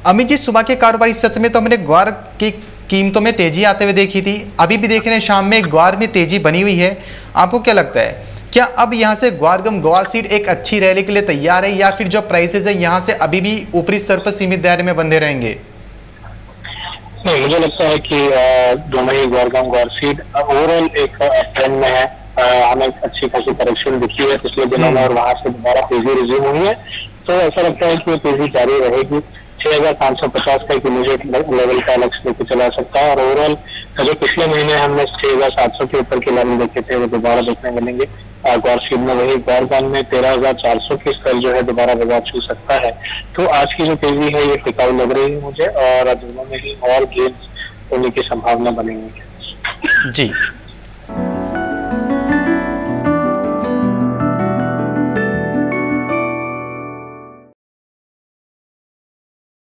अमित जी, सुबह के कारोबारी सत्र में तो हमने ग्वार की कीमतों में तेजी आते हुए देखी थी, अभी भी देख रहे हैं शाम में ग्वार में तेजी बनी हुई है। आपको क्या लगता है, क्या अब यहाँ से ग्वार सीड एक अच्छी रैली के लिए तैयार है, या फिर जो प्राइसेस है यहाँ से अभी भी ऊपरी स्तर पर सीमित दायरे में बंधे रहेंगे? नहीं, मुझे लगता है कि दोनों ही ग्वार सीड ओवरऑल एक ट्रेंड में है। हमें अच्छी खासी करेक्शन दिखी है पिछले दिनों में और वहां से दोबारा तेजी रिज्यूम हुई है, तो ऐसा लगता है कि ये तेजी जारी रहेगी। 6550 का एक इमीडिएट लेवल का लक्ष्य लेके चला सकता है, और ओवरऑल जो पिछले महीने हमने 6700 के ऊपर के लेवल देखे थे वो दोबारा देखने मिलेंगे। ग्वार सीड में वही ग्वार में 13400 की स्तर जो है दोबारा बाजार छू सकता है। तो आज की जो तेजी है ये टिकाऊ लग रही है मुझे, और दोनों में ही और गेन्स होने की संभावना बनेगी। जी।